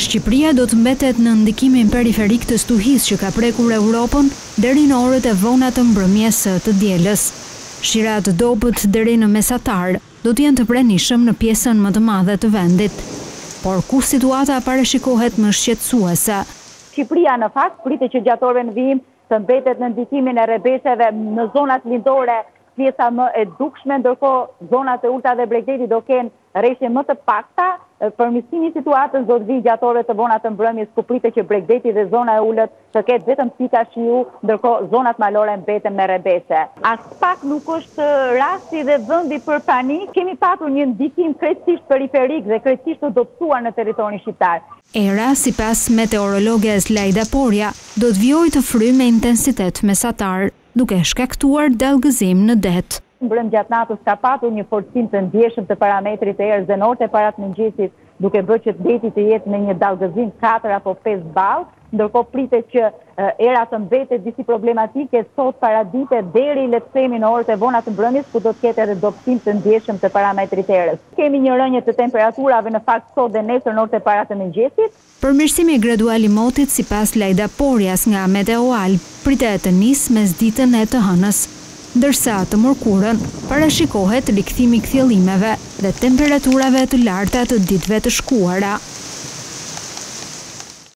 Shqipëria do të mbetet në ndikimin periferik të stuhisë që ka prekur Europën deri në orët e vona të mbrëmjes të dielës. Shirat dobët deri në mesatar do të jenë të pranishëm në pjesën më të madhe të vendit. Por ku situata parashikohet më shqetësuese? Shqipëria në fakt pritet që gjatë orëve në vijim të mbetet në ndikimin e rebesheve në zonat lindore, pjesa më e dukshme, ndërkohë zonat e ulta dhe Bregdeti do kenë rreshje më të pakta. Përmirësimi i situatës do të vijë gjatë orëve të vona të mbrëmjes, ku pritet që Bregdeti dhe zona e ulët të ketë vetëm pika shiu, ndërkohë zonat malore mbeten me rebeshe. As pak nuk është rasti dhe vendi për panik. Kemi patur një ndikim krejtësisht periferik dhe krejtësisht të dobësuar në territorin shqiptar. Era, sipas meteorologes Lajda Porja, do të vijojë të frymë me intensitet mesatar, duke shkaktuar dallgëzim në det. Mbrëm gjatë natës ka patur një forcim të ndjeshëm të parametrit të erës zenorë para të mëngjesit, duke bërë që deti të jetë në një dallgëzim 4 apo 5 ball, ndërkohë pritet që era të mbetet disi problematike sot paradite deri le të themi në orët e vona të mbrëmjes, ku do të ketë edhe dobësim të ndjeshëm të parametrit të erës. Kemi një rënje të temperaturave në fakt sot dhe nesër në orët e para të mëngjesit. Përmirësimi gradual i motit sipas Lajda Porjas nga Meteoal pritet të nisë mesditën e të hënës, ndërsa të mërkurën parashikohet rikthimi i kthjellimeve dhe temperaturave të larta të ditëve të shkuara.